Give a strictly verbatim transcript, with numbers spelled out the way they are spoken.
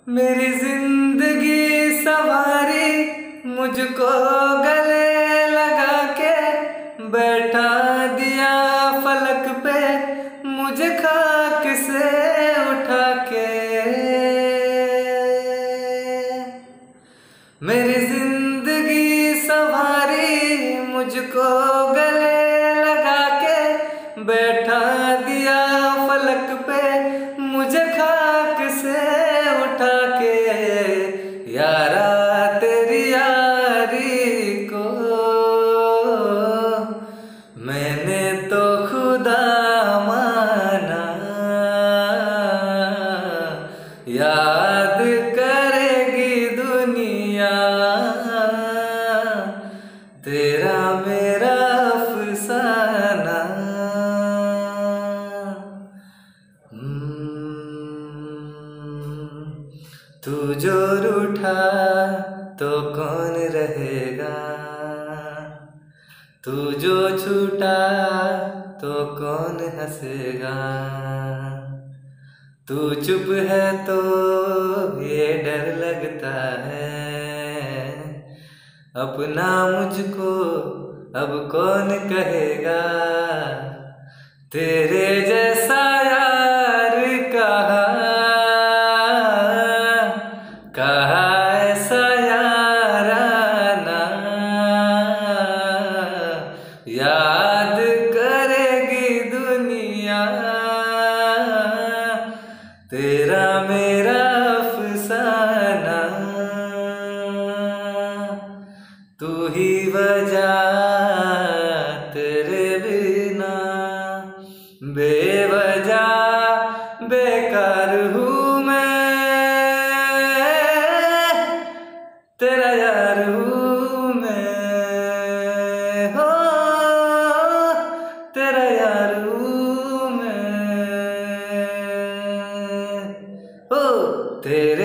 मेरी जिंदगी सवारी मुझको गले लगा के बैठा दिया फलक पे मुझे खाक से उठा के। मेरी जिंदगी सवारी मुझको गले लगा के बैठा दिया फलक पे मुझे खाक से उठा के। यारा तेरी यारी को मैंने तो खुदा माना, याद करेगी दुनिया तेरा मेरा अफसाना। तू जो रूठा तो कौन रहेगा, तू जो छूटा तो कौन हंसेगा। तू चुप है तो ये डर लगता है, अपना मुझको अब कौन कहेगा। तेरे जैसा यार कहा कहा ऐसा याराना, याद करेगी दुनिया तेरा मेरा अफसाना। तू ही वजह तेरे बिना बेवजह बेकार हूँ मैं, तेरा यार हूँ मैं, हो तेरा यार हूँ मैं, हो तेरा